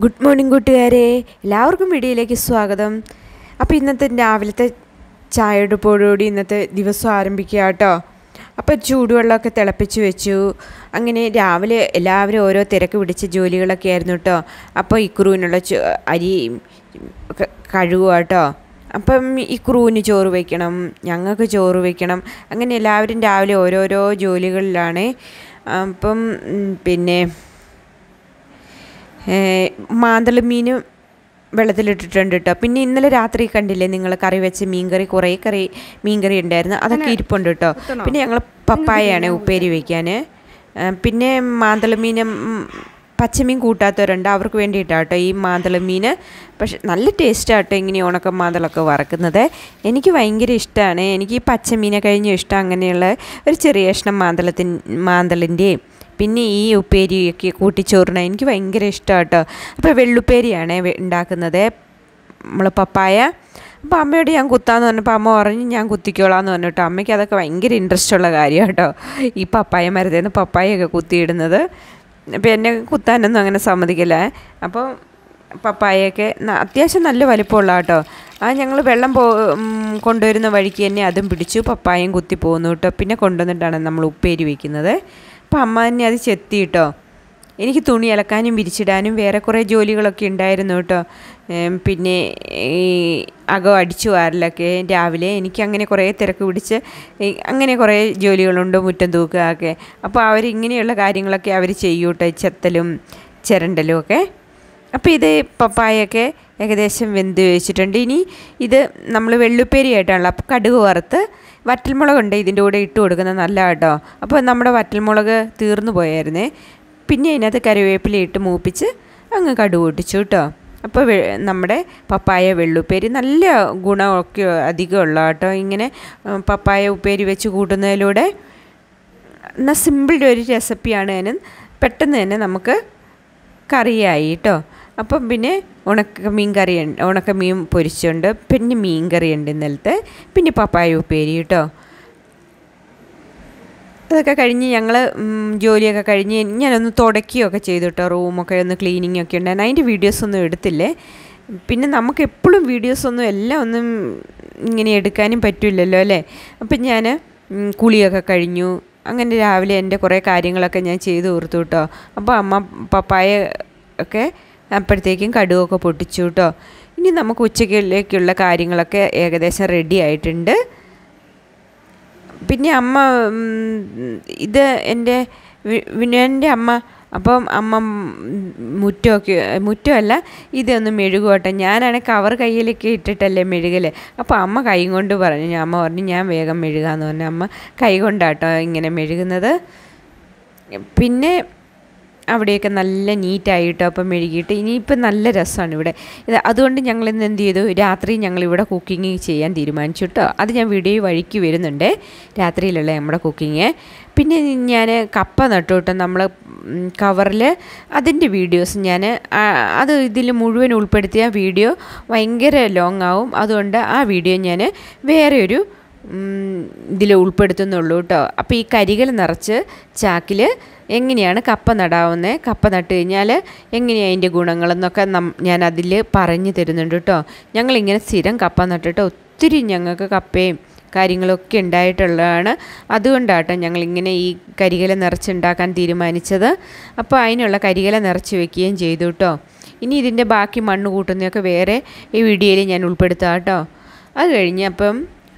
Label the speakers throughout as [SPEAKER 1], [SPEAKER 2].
[SPEAKER 1] Good morning കൂട്ടുകാരെ, എല്ലാവർക്കും വീഡിയോയിലേക്ക് സ്വാഗതം. അപ്പോൾ ഇന്നത്തെ രാവിലത്തെ ചായയോടുകൂടി ഇന്നത്തെ ദിവസം ആരംഭിക്കുക കേട്ടോ. അപ്പോൾ ചൂടുവെള്ളമൊക്കെ തിളപ്പിച്ച് വെച്ചു. അങ്ങനെ രാവിലെ എല്ലാവരും ഓരോ തിരക്ക് പിടിച്ച ജോലികളൊക്കെ ആയിരുന്നു കേട്ടോ. അപ്പോൾ ഇക്രൂവിനുള്ള അരി കഴുകുക കേട്ടോ. അപ്പം ഇക്രൂവിന് ചോറ് വയ്ക്കണം, ഞങ്ങൾക്ക് ചോറ് വയ്ക്കണം. അങ്ങനെ എല്ലാവരും രാവിലെ ഓരോരോ ജോലികളിലാണ്. അപ്പം പിന്നെ മാന്തൾ മീൻ വെള്ളത്തിലിട്ടിട്ടുണ്ട് കേട്ടോ. പിന്നെ ഇന്നലെ രാത്രി കണ്ടില്ലേ നിങ്ങൾ, കറി വെച്ച് മീൻകറി, കുറേ മീൻകറി ഉണ്ടായിരുന്നു, അതൊക്കെ ഇരിപ്പുണ്ട് കേട്ടോ. പിന്നെ ഞങ്ങൾ പപ്പായയാണ് ഉപ്പേരി വയ്ക്കാൻ. പിന്നെ മാന്തൾ മീൻ പച്ചമീൻ കൂട്ടാത്തവരുണ്ട്, അവർക്ക് വേണ്ടിയിട്ടാണ് കേട്ടോ ഈ മാന്തൾ മീൻ. പക്ഷെ നല്ല ടേസ്റ്റാട്ടോ ഇങ്ങനെ ഉണക്ക മാന്തളൊക്കെ വറക്കുന്നത്. എനിക്ക് ഭയങ്കര ഇഷ്ടമാണ്. എനിക്ക് ഈ പച്ചമീനെ കഴിഞ്ഞും ഇഷ്ടം അങ്ങനെയുള്ള ഒരു ചെറിയ കഷ്ണം മാന്തളിൻ്റെയും പിന്നെ ഈ ഉപ്പേരിയൊക്കെ കൂട്ടിച്ചോറിന് എനിക്ക് ഭയങ്കര ഇഷ്ടമാണ് കേട്ടോ. അപ്പോൾ വെള്ളുപ്പേരിയാണ് ഉണ്ടാക്കുന്നത്, നമ്മൾ പപ്പായ. അപ്പോൾ അമ്മയോട് ഞാൻ കുത്താമെന്ന് പറഞ്ഞപ്പോൾ അമ്മ പറഞ്ഞ് ഞാൻ കുത്തിക്കോളാമെന്ന് പറഞ്ഞു കേട്ടോ. അമ്മയ്ക്ക് അതൊക്കെ ഭയങ്കര ഇൻട്രസ്റ്റ് ഉള്ള കാര്യമാണ് കേട്ടോ, ഈ പപ്പായ മരത്തേന്ന് പപ്പായൊക്കെ കുത്തിയിടുന്നത്. അപ്പോൾ എന്നെ കുത്താനൊന്നും അങ്ങനെ സമ്മതിക്കില്ല. അപ്പോൾ പപ്പായൊക്കെ അത്യാവശ്യം നല്ല വലിപ്പമുള്ള കേട്ടോ. ഞങ്ങൾ വെള്ളം കൊണ്ടുവരുന്ന വഴിക്ക് തന്നെ അതും പിടിച്ചു പപ്പായയും കുത്തി പോകുന്നു കേട്ടോ. പിന്നെ കൊണ്ടുവന്നിട്ടാണ് നമ്മൾ ഉപ്പേരി വയ്ക്കുന്നത്. അപ്പം അമ്മ തന്നെ അത് ചെത്തി കേട്ടോ. എനിക്ക് തുണി അലക്കാനും വിരിച്ചിടാനും വേറെ കുറേ ജോലികളൊക്കെ ഉണ്ടായിരുന്നു കേട്ടോ. പിന്നെ ഈ അകം അടിച്ചു വാരലൊക്കെ രാവിലെ എനിക്കങ്ങനെ കുറേ തിരക്ക് പിടിച്ച് അങ്ങനെ കുറേ ജോലികളുണ്ട്, മുറ്റം തൂക്കുക ഒക്കെ. അപ്പോൾ അവരിങ്ങനെയുള്ള കാര്യങ്ങളൊക്കെ അവർ ചെയ്യും കേട്ടോ, ചെത്തലും ചിരണ്ടലും ഒക്കെ. അപ്പോൾ ഇത് പപ്പായൊക്കെ ഏകദേശം വെന്ത് വെച്ചിട്ടുണ്ട്. ഇനി ഇത് നമ്മൾ വെള്ളുപ്പേരി ആയിട്ടാണല്ലോ. അപ്പോൾ കടുക് വറുത്ത് വറ്റൽമുളകുണ്ട് ഇതിൻ്റെ കൂടെ ഇട്ട് കൊടുക്കുന്നത് നല്ല കേട്ടോ. അപ്പോൾ നമ്മുടെ വറ്റൽമുളക് തീർന്നു പോയായിരുന്നേ. പിന്നെ അതിനകത്ത് കറിവേപ്പില ഇട്ട് മൂപ്പിച്ച് അങ്ങ് കടുക് പൊട്ടിച്ചു കേട്ടോ. അപ്പോൾ നമ്മുടെ പപ്പായ വെള്ളുപ്പേരി നല്ല ഗുണമൊക്കെ അധികമുള്ള കേട്ടോ. ഇങ്ങനെ പപ്പായ ഉപ്പേരി വെച്ച് കൂട്ടുന്നതിലൂടെ എന്നാൽ സിമ്പിൾ ഒരു റെസിപ്പിയാണ്. അതിന് പെട്ടെന്ന് തന്നെ നമുക്ക് കറിയായി കേട്ടോ. അപ്പം പിന്നെ ഉണക്കമീൻ പൊരിച്ചുണ്ട്, പിന്നെ മീൻ കറിയുണ്ട് ഇന്നലത്തെ, പിന്നെ പപ്പായ ഉപ്പേരി കേട്ടോ. അതൊക്കെ കഴിഞ്ഞ് ഞങ്ങൾ ജോലിയൊക്കെ കഴിഞ്ഞ് ഞാനൊന്ന് തുടയ്ക്കുകയൊക്കെ ചെയ്തു കേട്ടോ. റൂമൊക്കെ ഒന്ന് ക്ലീനിങ്ങൊക്കെ ഉണ്ടായിരുന്നു. അതിൻ്റെ വീഡിയോസൊന്നും എടുത്തില്ലേ. പിന്നെ നമുക്ക് എപ്പോഴും വീഡിയോസൊന്നും എല്ലാം ഒന്നും ഇങ്ങനെ എടുക്കാനും പറ്റില്ലല്ലോ അല്ലേ. അപ്പം ഞാൻ കുളിയൊക്കെ കഴിഞ്ഞു. അങ്ങനെ രാവിലെ എൻ്റെ കുറേ കാര്യങ്ങളൊക്കെ ഞാൻ ചെയ്ത് തീർത്തു കേട്ടോ. അപ്പോൾ അമ്മ പപ്പായ ഒക്കെ അപ്പോഴത്തേക്കും കടുകൊക്കെ പൊട്ടിച്ചു കേട്ടോ. ഇനി നമുക്ക് ഉച്ചയ്ക്കിലേക്കുള്ള കാര്യങ്ങളൊക്കെ ഏകദേശം റെഡി ആയിട്ടുണ്ട്. പിന്നെ അമ്മ ഇത് എൻ്റെ വിനുവിൻ്റെ അമ്മ. അപ്പം അമ്മ മുറ്റമല്ല ഇതൊന്ന് മെഴുകുവട്ടെ. ഞാനാണെങ്കിൽ കവർ കയ്യിലേക്ക് ഇട്ടിട്ടല്ലേ മെഴുകൽ. അപ്പോൾ അമ്മ കൈ കൊണ്ട് പറഞ്ഞു, അമ്മ പറഞ്ഞു ഞാൻ വേഗം മെഴുകാമെന്ന് പറഞ്ഞു. അമ്മ കൈ കൊണ്ടാട്ടോ ഇങ്ങനെ മെഴുകുന്നത്. പിന്നെ അവിടെയൊക്കെ നല്ല നീറ്റായിട്ടോ അപ്പം മെഴുകിയിട്ട് ഇനിയിപ്പം നല്ല രസമാണ് ഇവിടെ. അതുകൊണ്ട് ഞങ്ങളിന്ന് എന്ത് ചെയ്തു, രാത്രി ഞങ്ങളിവിടെ കുക്കിംഗ് ചെയ്യാൻ തീരുമാനിച്ചു കേട്ടോ. അത് ഞാൻ വീഡിയോ വഴിക്ക് വരുന്നുണ്ട്, രാത്രിയിലുള്ള നമ്മുടെ കുക്കിങ്. പിന്നെ ഞാൻ കപ്പ നട്ടു കേട്ടോ. നമ്മൾ കവറിൽ അതിൻ്റെ വീഡിയോസ് ഞാൻ അത് ഇതിൽ മുഴുവൻ ഉൾപ്പെടുത്തിയ വീഡിയോ ഭയങ്കര ലോങ് ആവും. അതുകൊണ്ട് ആ വീഡിയോ ഞാൻ വേറെ ഒരു ഇതിൽ ഉൾപ്പെടുത്തുന്നുള്ളൂ കേട്ടോ. അപ്പോൾ ഈ കരികൾ നിറച്ച് ചാക്കിൽ എങ്ങനെയാണ് കപ്പ നടാവുന്നത്, കപ്പ നട്ട് കഴിഞ്ഞാൽ എങ്ങനെയാണ് അതിൻ്റെ ഗുണങ്ങളെന്നൊക്കെ ഞാൻ അതിൽ പറഞ്ഞു തരുന്നുണ്ട് കേട്ടോ. ഞങ്ങളിങ്ങനെ സ്ഥിരം കപ്പ നട്ടിട്ട് ഒത്തിരി ഞങ്ങൾക്ക് കപ്പയും കാര്യങ്ങളൊക്കെ ഉണ്ടായിട്ടുള്ളതാണ്. അതുകൊണ്ടാട്ടോ ഞങ്ങളിങ്ങനെ ഈ കരികല നിറച്ചുണ്ടാക്കാൻ തീരുമാനിച്ചത്. അപ്പോൾ അതിനുള്ള കരികല നിറച്ച് വെക്കുകയും ചെയ്തു കേട്ടോ. ഇനി ഇതിൻ്റെ ബാക്കി മണ്ണ് കൂട്ടുന്നതൊക്കെ വേറെ ഈ വീഡിയോയിൽ ഞാൻ ഉൾപ്പെടുത്താം കേട്ടോ. അത് കഴിഞ്ഞ് അപ്പം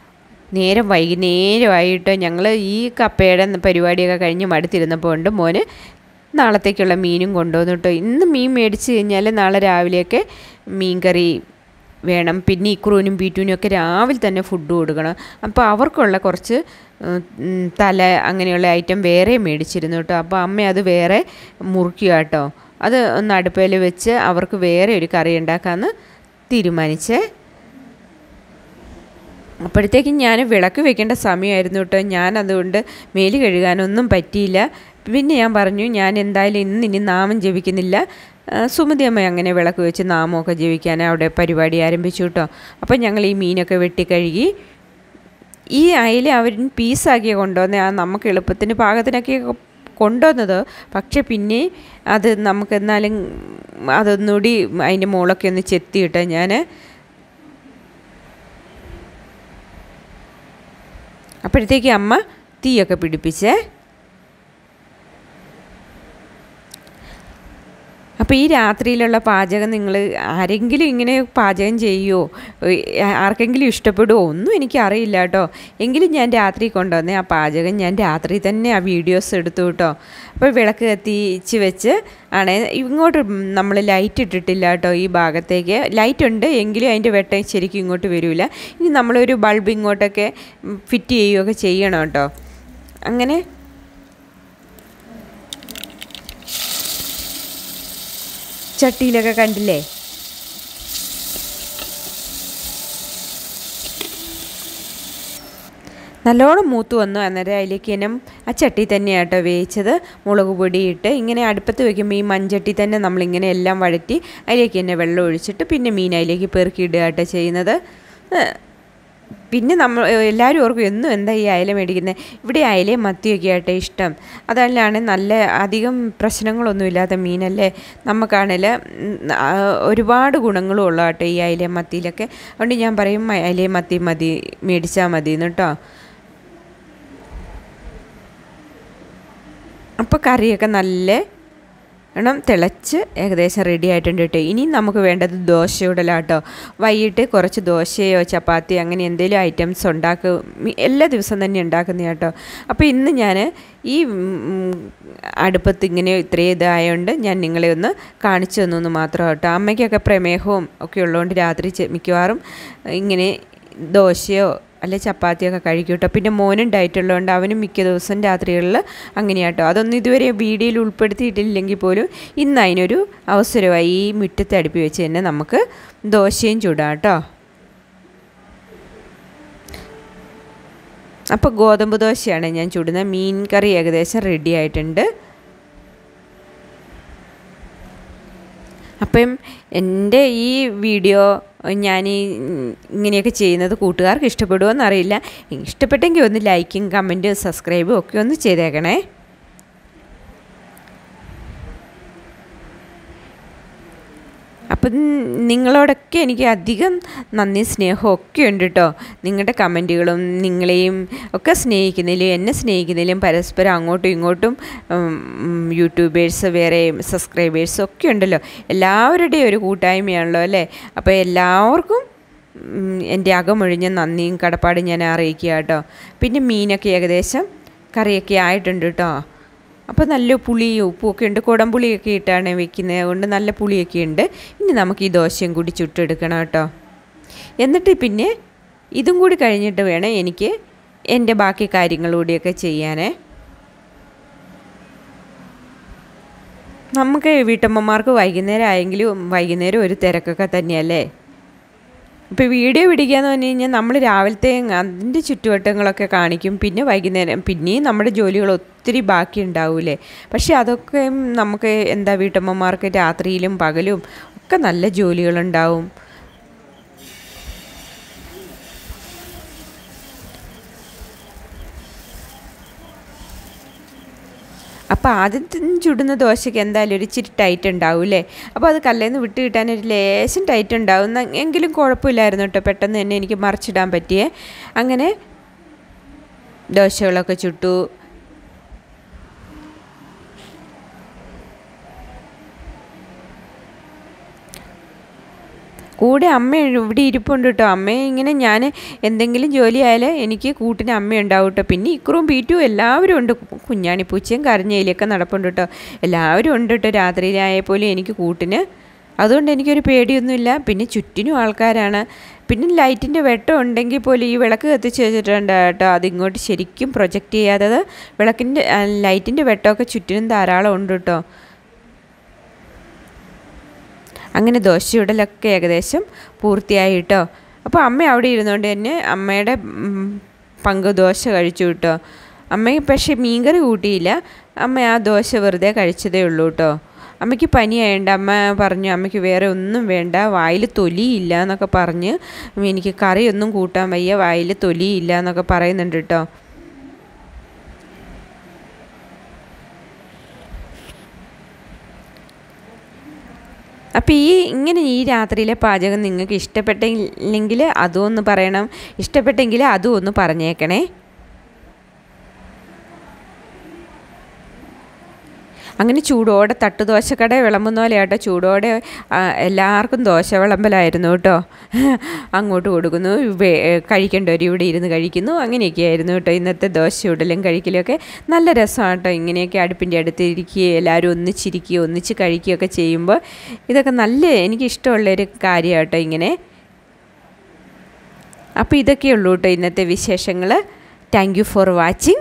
[SPEAKER 1] വൈകുന്നേരമായിട്ട് ഞങ്ങൾ ഈ കപ്പയുടെ പരിപാടിയൊക്കെ കഴിഞ്ഞ് മടുത്തിരുന്നപ്പോൾ ഉണ്ട് മോന് നാളത്തേക്കുള്ള മീനും കൊണ്ടുവന്നു കേട്ടോ. ഇന്ന് മീൻ മേടിച്ച് കഴിഞ്ഞാൽ നാളെ രാവിലെയൊക്കെ മീൻ കറി വേണം. പിന്നെ ഇക്രൂനും ബീറ്റൂനും ഒക്കെ രാവിലെ തന്നെ ഫുഡ് കൊടുക്കണം. അപ്പോൾ അവർക്കുള്ള കുറച്ച് തല അങ്ങനെയുള്ള ഐറ്റം വേറെ മേടിച്ചിരുന്നു കേട്ടോ. അപ്പോൾ അമ്മ അത് വേറെ മുറിക്കുക കേട്ടോ. അത് ഒന്ന് അടുപ്പയിൽ വെച്ച് അവർക്ക് വേറെ ഒരു കറി ഉണ്ടാക്കാമെന്ന് തീരുമാനിച്ചേ. അപ്പോഴത്തേക്കും ഞാൻ വിളക്ക് വെക്കേണ്ട സമയമായിരുന്നു കേട്ടോ. ഞാൻ അതുകൊണ്ട് മേല് കഴുകാനൊന്നും പറ്റിയില്ല. പിന്നെ ഞാൻ പറഞ്ഞു ഞാൻ എന്തായാലും ഇനി നാമം ജപിക്കുന്നില്ല. സുമതി അമ്മ അങ്ങനെ വിളക്ക് വെച്ച് നാമമൊക്കെ ജപിക്കാൻ അവിടെ പരിപാടി ആരംഭിച്ചു കേട്ടോ. അപ്പോൾ ഞങ്ങൾ ഈ മീനൊക്കെ വെട്ടിക്കഴുകി ഈ അയില അവർ പീസാക്കിയ കൊണ്ടുവന്നേ. നമുക്ക് എളുപ്പത്തിന് പാകത്തിനൊക്കെ കൊണ്ടുവന്നത്. പക്ഷെ പിന്നെ അത് നമുക്ക് എന്നാലും അതൊന്നുകൂടി അതിൻ്റെ മുകളൊക്കെ ഒന്ന് ചെത്തിയിട്ട് ഞാൻ അപ്പോഴത്തേക്ക് അമ്മ തീയൊക്കെ പിടിപ്പിച്ചേ. അപ്പോൾ ഈ രാത്രിയിലുള്ള പാചകം നിങ്ങൾ ആരെങ്കിലും ഇങ്ങനെ പാചകം ചെയ്യുമോ, ആർക്കെങ്കിലും ഇഷ്ടപ്പെടുമോ ഒന്നും എനിക്കറിയില്ല കേട്ടോ. എങ്കിലും ഞാൻ രാത്രി കൊണ്ടുവന്നേ ആ പാചകം ഞാൻ രാത്രി തന്നെ ആ വീഡിയോസ് എടുത്തു കേട്ടോ. അപ്പോൾ വിളക്ക് കത്തിച്ച് വെച്ച് ആണ് ഇങ്ങോട്ട് നമ്മൾ ലൈറ്റ് ഇട്ടിട്ടില്ല കേട്ടോ. ഈ ഭാഗത്തേക്ക് ലൈറ്റ് ഉണ്ട് എങ്കിലും അതിൻ്റെ വെട്ടം ശരിക്കും ഇങ്ങോട്ട് വരില്ല. ഇനി നമ്മളൊരു ബൾബ് ഇങ്ങോട്ടൊക്കെ ഫിറ്റ് ചെയ്യുകയൊക്കെ ചെയ്യണം കേട്ടോ. അങ്ങനെ ചട്ടിയിലൊക്കെ കണ്ടില്ലേ, നല്ലോണം മൂത്ത് വന്നു. അന്നേരം അതിലേക്ക് തന്നെ ആ ചട്ടി തന്നെയാണ് കേട്ടോ വേവിച്ചത്. മുളക് പൊടിയിട്ട് ഇങ്ങനെ അടുപ്പത്ത് വയ്ക്കുമ്പോൾ ഈ മൺചട്ടി തന്നെ നമ്മളിങ്ങനെ എല്ലാം വഴറ്റി അതിലേക്ക് തന്നെ വെള്ളം ഒഴിച്ചിട്ട് പിന്നെ മീൻ അതിലേക്ക് പെറുക്കിയിടുക കേട്ടോ ചെയ്യുന്നത്. പിന്നെ നമ്മൾ എല്ലാവരും ഓർക്കും എന്നും എന്താ ഈ അയല മേടിക്കുന്നത്. ഇവിടെ അയലയും മത്തിയൊക്കെ ആട്ടെ ഇഷ്ടം. അതല്ലാണ് നല്ല അധികം പ്രശ്നങ്ങളൊന്നുമില്ലാത്ത മീനല്ലേ. നമുക്കാണെങ്കിൽ ഒരുപാട് ഗുണങ്ങളും ഉള്ള കേട്ടോ ഈ അയലയും മത്തിയിലൊക്കെ. അതുകൊണ്ട് ഞാൻ പറയും അയലയും മത്തി മതി, മേടിച്ചാൽ മതി എന്ന് കേട്ടോ. അപ്പോൾ കറിയൊക്കെ നല്ല തിളച്ച് ഏകദേശം റെഡി ആയിട്ടുണ്ട് കേട്ടോ. ഇനി നമുക്ക് വേണ്ടത് ദോശയുടലാട്ടോ. വൈകിട്ട് കുറച്ച് ദോശയോ ചപ്പാത്തി അങ്ങനെ എന്തെങ്കിലും ഐറ്റംസ് ഉണ്ടാക്കും. എല്ലാ ദിവസവും തന്നെ ഉണ്ടാക്കുന്ന കേട്ടോ. അപ്പോൾ ഇന്ന് ഞാൻ ഈ അടുപ്പത്ത് ഇങ്ങനെ ഇത്രയും ഇതായതുകൊണ്ട് ഞാൻ നിങ്ങളെ ഒന്ന് കാണിച്ചു തന്നു മാത്രം കേട്ടോ. അമ്മയ്ക്കൊക്കെ പ്രമേഹവും ഒക്കെ ഉള്ളതുകൊണ്ട് രാത്രി മിക്കവാറും ഇങ്ങനെ ദോശയോ അല്ലെ ചപ്പാത്തിയൊക്കെ കഴിക്കും കേട്ടോ. പിന്നെ മോനും ഡയറ്റുള്ളതുകൊണ്ട് അവനും മിക്ക ദിവസം രാത്രികളിൽ അങ്ങനെയാട്ടോ. അതൊന്നും ഇതുവരെ വീഡിയോയിൽ ഉൾപ്പെടുത്തിയിട്ടില്ലെങ്കിൽ പോലും ഇന്ന് അതിനൊരു അവസരമായി. ഈ മുറ്റത്തെ അടുപ്പി വെച്ച് തന്നെ നമുക്ക് ദോശയും ചൂടാം കേട്ടോ. അപ്പോൾ ഗോതമ്പ് ദോശയാണ് ഞാൻ ചൂടുന്നത്. മീൻ കറി ഏകദേശം റെഡി ആയിട്ടുണ്ട്. അപ്പം എൻ്റെ ഈ വീഡിയോ ഞാൻ ഇങ്ങനെയൊക്കെ ചെയ്യുന്നത് കൂട്ടുകാർക്ക് ഇഷ്ടപ്പെടുമോ എന്നറിയില്ല. ഇഷ്ടപ്പെട്ടെങ്കിൽ ഒന്ന് ലൈക്കും കമൻറ്റും സബ്സ്ക്രൈബും ഒക്കെ ഒന്ന് ചെയ്തേക്കണേ. അപ്പം നിങ്ങളോടൊക്കെ എനിക്ക് അധികം നന്ദി സ്നേഹവും ഒക്കെ ഉണ്ട് കേട്ടോ. നിങ്ങളുടെ കമൻറ്റുകളും നിങ്ങളെയും ഒക്കെ സ്നേഹിക്കുന്നതിലും എന്നെ സ്നേഹിക്കുന്നതിലും പരസ്പരം അങ്ങോട്ടും ഇങ്ങോട്ടും യൂട്യൂബേഴ്സ് വേറെ സബ്സ്ക്രൈബേഴ്സും ഒക്കെ ഉണ്ടല്ലോ. എല്ലാവരുടെയും ഒരു കൂട്ടായ്മയാണല്ലോ അല്ലേ. അപ്പോൾ എല്ലാവർക്കും എൻ്റെ അകമൊഴിഞ്ഞ നന്ദിയും കടപ്പാടും ഞാൻ അറിയിക്കുക കേട്ടോ. പിന്നെ മീനൊക്കെ ഏകദേശം കറിയൊക്കെ ആയിട്ടുണ്ട് കേട്ടോ. അപ്പോൾ നല്ല പുളിയും ഉപ്പും ഒക്കെ ഉണ്ട്. കുടംപുളിയൊക്കെ ഇട്ടാണ് വെക്കുന്നത്, അതുകൊണ്ട് നല്ല പുളിയൊക്കെ ഉണ്ട്. ഇനി നമുക്ക് ഈ ദോശയും കൂടി ചുട്ടെടുക്കണം കേട്ടോ. എന്നിട്ട് പിന്നെ ഇതും കൂടി കഴിഞ്ഞിട്ട് വേണം എനിക്ക് എൻ്റെ ബാക്കി കാര്യങ്ങളൂടെയൊക്കെ ചെയ്യാനേ. നമുക്ക് വീട്ടമ്മമാർക്ക് വൈകുന്നേരം ആയെങ്കിലും വൈകുന്നേരം ഒരു തിരക്കൊക്കെ തന്നെയല്ലേ. ഇപ്പോൾ വീഡിയോ പിടിക്കുകയെന്ന് പറഞ്ഞു കഴിഞ്ഞാൽ നമ്മൾ രാവിലത്തെ അതിൻ്റെ ചുറ്റുവട്ടങ്ങളൊക്കെ കാണിക്കും. പിന്നെ വൈകുന്നേരം പിന്നെയും നമ്മുടെ ജോലികൾ ഒത്തിരി ബാക്കി ഉണ്ടാവില്ലേ. പക്ഷേ അതൊക്കെ നമുക്ക് എന്താ വീട്ടമ്മമാർക്ക് രാത്രിയിലും പകലും ഒക്കെ നല്ല ജോലികളുണ്ടാവും. അപ്പോൾ ആദ്യം ചുടുന്ന ദോശയ്ക്ക് എന്തായാലും ഒരു ഇച്ചിരി ടൈറ്റ് ഉണ്ടാവും അല്ലേ. അപ്പോൾ അത് കല്ലിൽ നിന്ന് വിട്ട് കിട്ടാൻ ഒരു ലേശം ടൈറ്റ് ഉണ്ടാവും. എങ്കിലും കുഴപ്പമില്ലായിരുന്നു കേട്ടോ. പെട്ടെന്ന് തന്നെ എനിക്ക് മറിച്ചിടാൻ പറ്റിയേ. അങ്ങനെ ദോശകളൊക്കെ ചുട്ടു. കൂടെ അമ്മ ഇവിടെ ഇരിപ്പുണ്ട് കേട്ടോ. അമ്മയെ ഇങ്ങനെ ഞാൻ എന്തെങ്കിലും ജോലി ആയാൽ എനിക്ക് കൂട്ടിന് അമ്മ ഉണ്ടാവും കേട്ടോ. പിന്നെ ഇക്രവും പീറ്റും എല്ലാവരും ഉണ്ട്. കുഞ്ഞാണിപ്പൂച്ചയും കരഞ്ഞയിലൊക്കെ നടപ്പുണ്ട് കേട്ടോ. എല്ലാവരും ഉണ്ട് കേട്ടോ. രാത്രിയിലായപ്പോലും എനിക്ക് കൂട്ടിന്. അതുകൊണ്ട് എനിക്കൊരു പേടിയൊന്നുമില്ല. പിന്നെ ചുറ്റിനും ആൾക്കാരാണ്. പിന്നെ ലൈറ്റിൻ്റെ വെട്ടം ഉണ്ടെങ്കിൽ പോലും ഈ വിളക്ക് കത്തിച്ച് വെച്ചിട്ടുണ്ട് കേട്ടോ. അതിങ്ങോട്ട് ശരിക്കും പ്രൊജക്റ്റ് ചെയ്യാത്തത് വിളക്കിൻ്റെ ലൈറ്റിൻ്റെ വെട്ടമൊക്കെ ചുറ്റിനും ധാരാളം ഉണ്ട് കേട്ടോ. അങ്ങനെ ദോശയുടലൊക്കെ ഏകദേശം പൂർത്തിയായി കേട്ടോ. അപ്പോൾ അമ്മ അവിടെ ഇരുന്നുകൊണ്ട് തന്നെ അമ്മയുടെ പങ്ക് ദോശ കഴിച്ചു കേട്ടോ. അമ്മ പക്ഷേ മീൻകറി കൂട്ടിയില്ല. അമ്മ ആ ദോശ വെറുതെ കഴിച്ചതേ ഉള്ളൂ കേട്ടോ. അമ്മയ്ക്ക് പനിയായതുകൊണ്ട് അമ്മ പറഞ്ഞു അമ്മയ്ക്ക് വേറെ ഒന്നും വേണ്ട, വായിൽ തൊലിയില്ല എന്നൊക്കെ പറഞ്ഞ് എനിക്ക് കറിയൊന്നും കൂട്ടാൻ വയ്യ, വായിൽ തൊലിയില്ല എന്നൊക്കെ പറയുന്നുണ്ട് കേട്ടോ. അപ്പോൾ ഇങ്ങനെ ഈ രാത്രിയിലെ പാചകം നിങ്ങൾക്ക് ഇഷ്ടപ്പെട്ടെങ്കിൽ അതും ഒന്ന് പറയണം, ഇഷ്ടപ്പെട്ടെങ്കിൽ അതും ഒന്ന് പറഞ്ഞേക്കണേ. അങ്ങനെ ചൂടോടെ തട്ടുദോശക്കട വിളമ്പുന്ന പോലെ കേട്ടോ, ചൂടോടെ എല്ലാവർക്കും ദോശ വിളമ്പലായിരുന്നു കേട്ടോ. അങ്ങോട്ട് കൊടുക്കുന്നു, കഴിക്കേണ്ടവർ ഇവിടെ ഇരുന്ന് കഴിക്കുന്നു, അങ്ങനെയൊക്കെ ആയിരുന്നു കേട്ടോ ഇന്നത്തെ ദോശ ചൂടലും കഴിക്കലൊക്കെ. നല്ല രസമാണ് കേട്ടോ ഇങ്ങനെയൊക്കെ അടുപ്പിൻ്റെ അടുത്ത് ഇരിക്കുകയും എല്ലാവരും ഒന്നിച്ചിരിക്കുകയോ ഒന്നിച്ച് കഴിക്കുകയൊക്കെ ചെയ്യുമ്പോൾ. ഇതൊക്കെ നല്ല എനിക്കിഷ്ടമുള്ളൊരു കാര്യമാണ് കേട്ടോ ഇങ്ങനെ. അപ്പോൾ ഇതൊക്കെയുള്ളൂ കേട്ടോ ഇന്നത്തെ വിശേഷങ്ങൾ. Thank you for watching.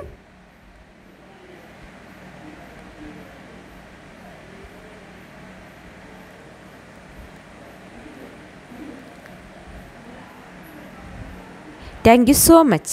[SPEAKER 1] Thank you so much.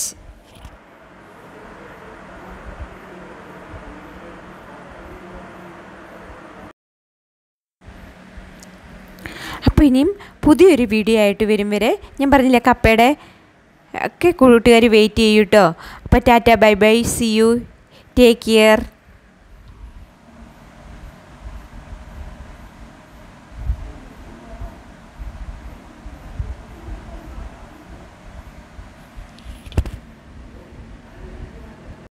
[SPEAKER 1] അപ്പോൾ ഇനിയും പുതിയൊരു വീഡിയോ ആയിട്ട് വരും വരെ ഞാൻ പറഞ്ഞില്ലേ കപ്പയുടെ ഒക്കെ കൂട്ടുകാർ വെയിറ്റ് ചെയ്യൂ കേട്ടോ. അപ്പോൾ ടാറ്റ bye bye, see you, take care.